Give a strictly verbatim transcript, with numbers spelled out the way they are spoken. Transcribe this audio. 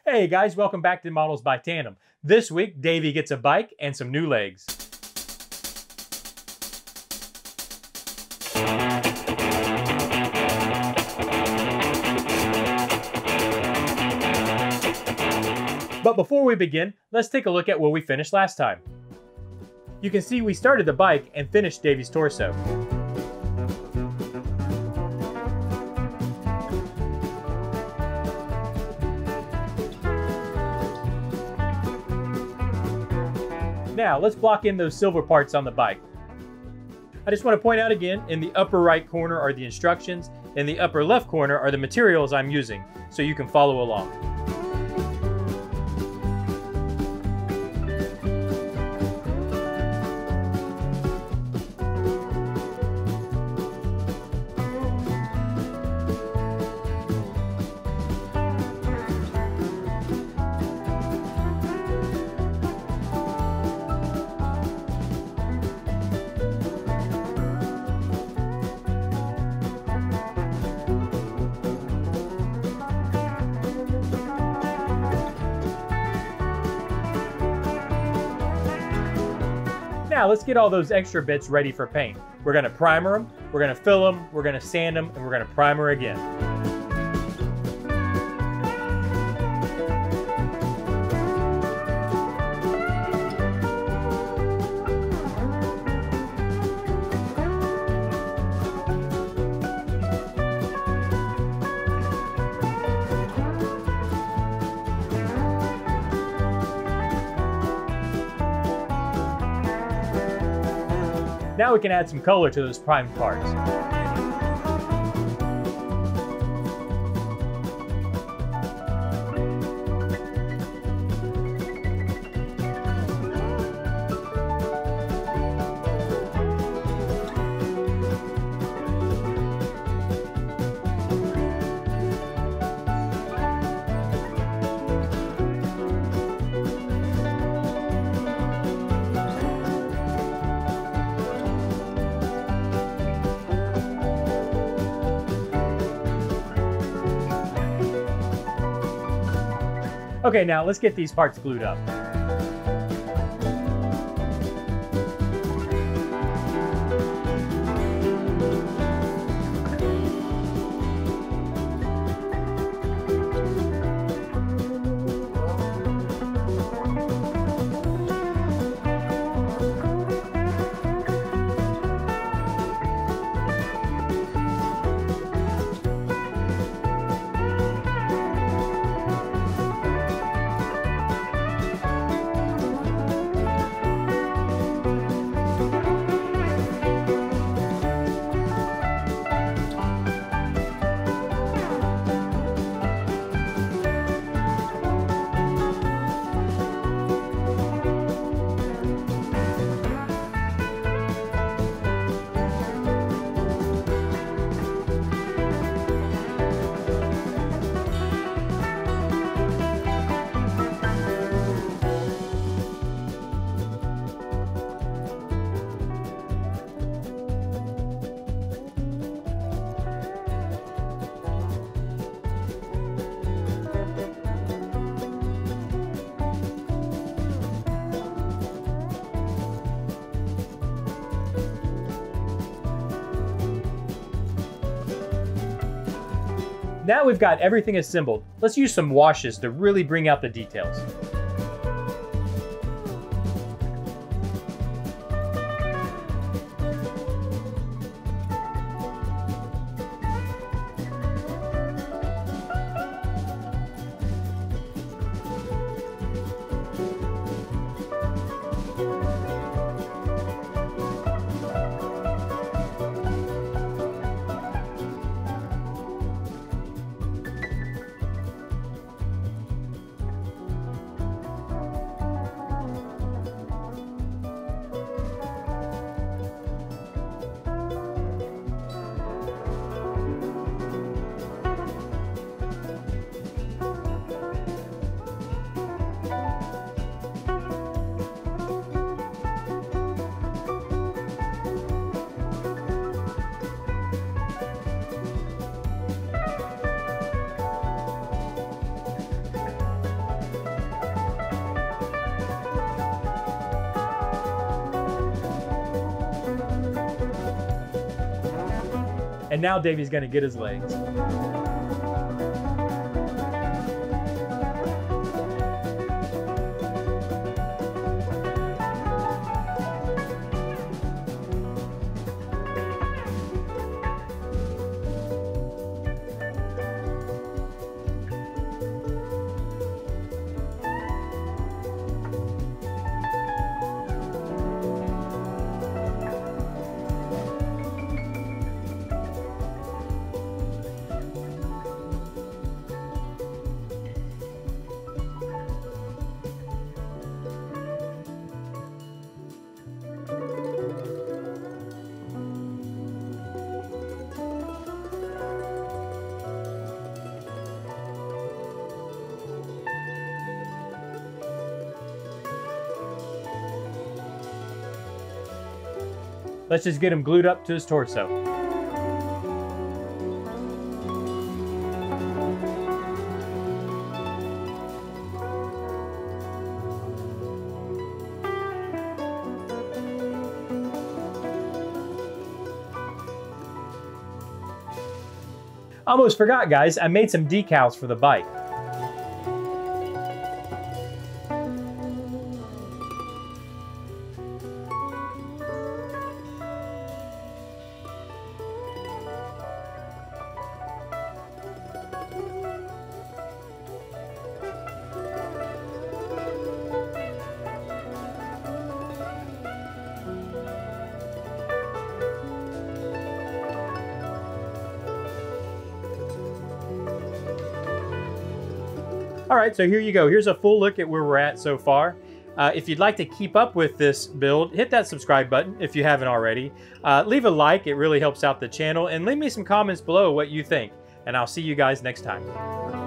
Hey guys, welcome back to Models by Tandem. This week, Davey gets a bike and some new legs. But before we begin, let's take a look at where we finished last time. You can see we started the bike and finished Davey's torso. Now, let's block in those silver parts on the bike. I just want to point out again, in the upper right corner are the instructions, in the upper left corner are the materials I'm using, so you can follow along. Now let's get all those extra bits ready for paint. We're gonna primer them, we're gonna fill them, we're gonna sand them, and we're gonna primer again. Now we can add some color to those primed parts. Okay, now let's get these parts glued up. Now we've got everything assembled, let's use some washes to really bring out the details. And now Davey's gonna get his legs. Let's just get him glued up to his torso. Almost forgot, guys, I made some decals for the bike. All right, so here you go. Here's a full look at where we're at so far. Uh, if you'd like to keep up with this build, hit that subscribe button if you haven't already. Uh, leave a like, it really helps out the channel, and leave me some comments below what you think. And I'll see you guys next time.